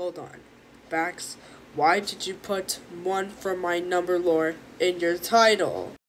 hold on. Bax, why did you put one from my number lore in your title?